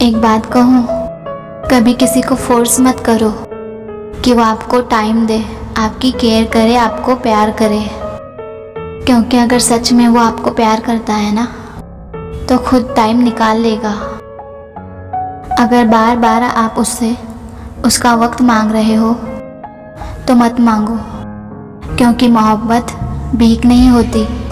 एक बात कहूँ, कभी किसी को फोर्स मत करो कि वो आपको टाइम दे, आपकी केयर करे, आपको प्यार करे। क्योंकि अगर सच में वो आपको प्यार करता है ना, तो खुद टाइम निकाल लेगा। अगर बार बार आप उससे उसका वक्त मांग रहे हो तो मत मांगो, क्योंकि मोहब्बत भीख नहीं होती।